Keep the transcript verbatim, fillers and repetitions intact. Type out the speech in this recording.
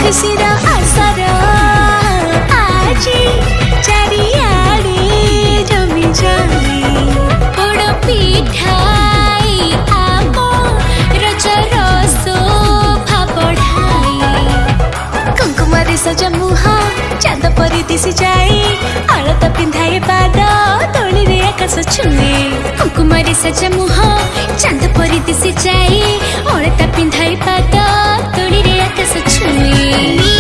खुशीर आसर आजी चारिआडे जमी जाए पोड़ पिठाई आम रजर शोभा बढ़ाई कुंकुम सजा मुह चांद परी दिशि जाए आलता पिंधाए पाद तोली रे आकाश छुए कुंकुम सजा मुह चांद परी दिशि जाए आलता पिंधाए पाद तोली रे आकाश छुए।